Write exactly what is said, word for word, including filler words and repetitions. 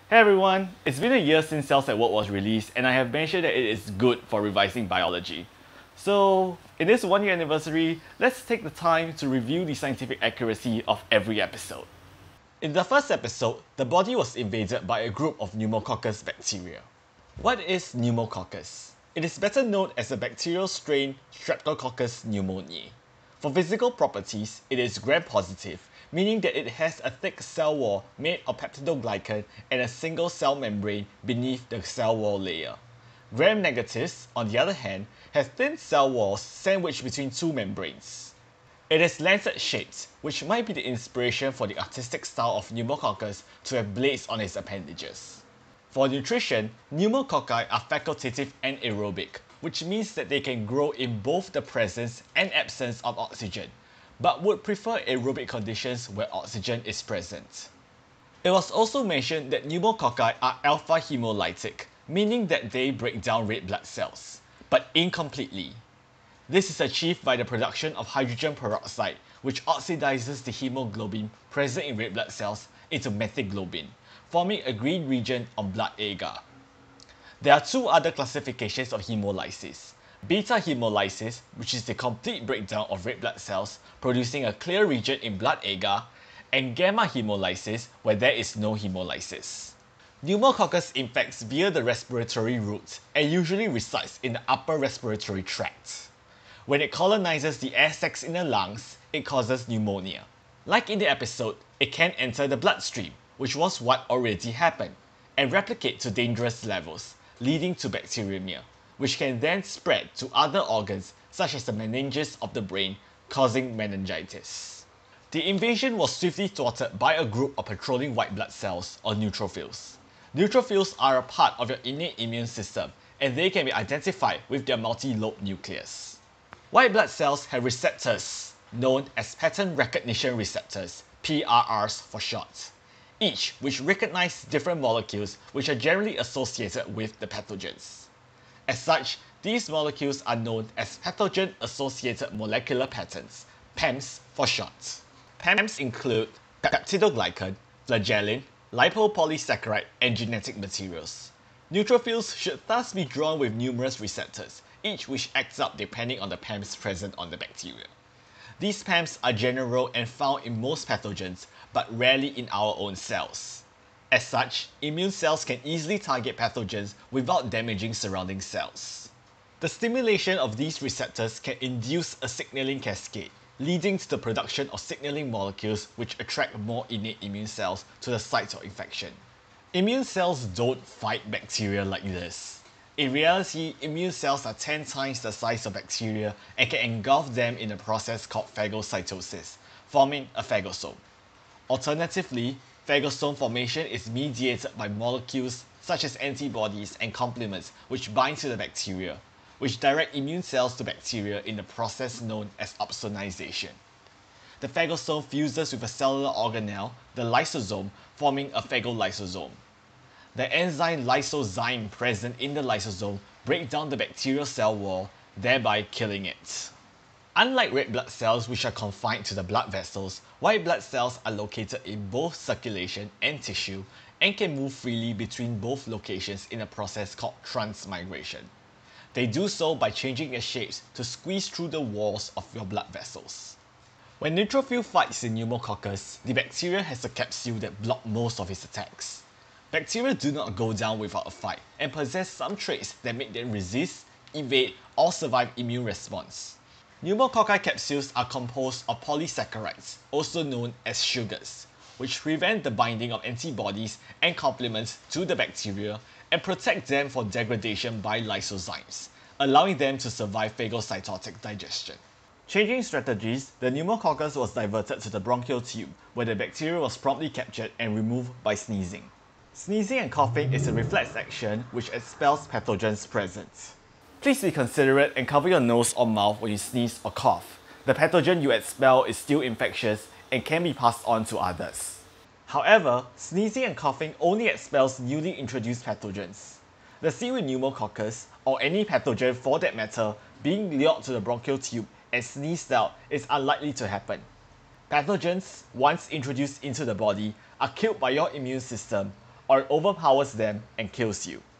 Hey everyone, it's been a year since Cells at Work was released and I have mentioned that it is good for revising biology. So, in this one year anniversary, let's take the time to review the scientific accuracy of every episode. In the first episode, the body was invaded by a group of Pneumococcus bacteria. What is Pneumococcus? It is better known as the bacterial strain Streptococcus pneumoniae. For physical properties, it is gram-positive, meaning that it has a thick cell wall made of peptidoglycan and a single cell membrane beneath the cell wall layer. Gram-negatives, on the other hand, have thin cell walls sandwiched between two membranes. It is lancet-shaped, which might be the inspiration for the artistic style of Pneumococcus to have blades on its appendages. For nutrition, pneumococci are facultative and aerobic, which means that they can grow in both the presence and absence of oxygen, but would prefer aerobic conditions where oxygen is present. It was also mentioned that pneumococci are alpha hemolytic, meaning that they break down red blood cells, but incompletely. This is achieved by the production of hydrogen peroxide, which oxidizes the hemoglobin present in red blood cells into methyglobin, forming a green region on blood agar. There are two other classifications of hemolysis. Beta hemolysis, which is the complete breakdown of red blood cells, producing a clear region in blood agar, and gamma hemolysis, where there is no hemolysis. Pneumococcus infects via the respiratory route and usually resides in the upper respiratory tract. When it colonizes the air sacs in the lungs, it causes pneumonia. Like in the episode, it can enter the bloodstream, which was what already happened, and replicate to dangerous levels, leading to bacteremia, which can then spread to other organs such as the meninges of the brain, causing meningitis. The invasion was swiftly thwarted by a group of patrolling white blood cells, or neutrophils. Neutrophils are a part of your innate immune system, and they can be identified with their multi-lobe nucleus. White blood cells have receptors, known as pattern recognition receptors, P R Rs for short, each which recognize different molecules which are generally associated with the pathogens. As such, these molecules are known as pathogen-associated molecular patterns, P A Ms for short. P A Ms include peptidoglycan, flagellin, lipopolysaccharide, and genetic materials. Neutrophils should thus be drawn with numerous receptors, each which acts up depending on the P A Ms present on the bacteria. These P A Ms are general and found in most pathogens, but rarely in our own cells. As such, immune cells can easily target pathogens without damaging surrounding cells. The stimulation of these receptors can induce a signaling cascade, leading to the production of signaling molecules which attract more innate immune cells to the site of infection. Immune cells don't fight bacteria like this. In reality, immune cells are ten times the size of bacteria and can engulf them in a process called phagocytosis, forming a phagosome. Alternatively, phagosome formation is mediated by molecules such as antibodies and complements which bind to the bacteria, which direct immune cells to bacteria in the process known as opsonization. The phagosome fuses with a cellular organelle, the lysosome, forming a phagolysosome. The enzyme lysozyme present in the lysosome breaks down the bacterial cell wall, thereby killing it. Unlike red blood cells which are confined to the blood vessels, white blood cells are located in both circulation and tissue and can move freely between both locations in a process called transmigration. They do so by changing their shapes to squeeze through the walls of your blood vessels. When neutrophil fights in pneumococcus, the bacteria has a capsule that blocks most of its attacks. Bacteria do not go down without a fight and possess some traits that make them resist, evade, or survive immune response. Pneumococci capsules are composed of polysaccharides, also known as sugars, which prevent the binding of antibodies and complements to the bacteria and protect them from degradation by lysozymes, allowing them to survive phagocytotic digestion. Changing strategies, the pneumococcus was diverted to the bronchial tube, where the bacteria was promptly captured and removed by sneezing. Sneezing and coughing is a reflex action which expels pathogens present. Please be considerate and cover your nose or mouth when you sneeze or cough. The pathogen you expel is still infectious and can be passed on to others. However, sneezing and coughing only expels newly introduced pathogens. The seaweed pneumococcus, or any pathogen for that matter, being lured to the bronchial tube and sneezed out is unlikely to happen. Pathogens, once introduced into the body, are killed by your immune system, or it overpowers them and kills you.